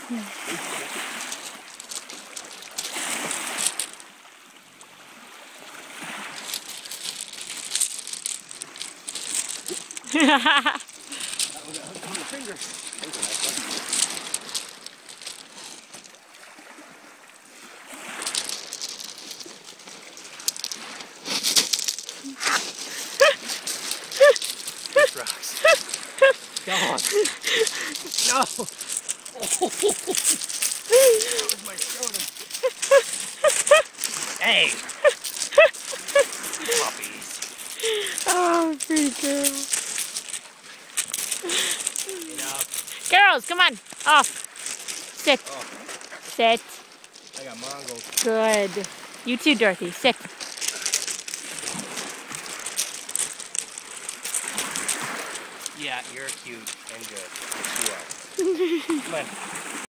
Rocks. Go on. No. Where's my soda? Hey. Puppies. Oh, pretty girl. Enough. Girls, come on. Off. Sit. Oh. Sit. I got Mongols. Good. You too, Dorothy. Sit. Yeah, you're cute and good. Yes, you are. Come on.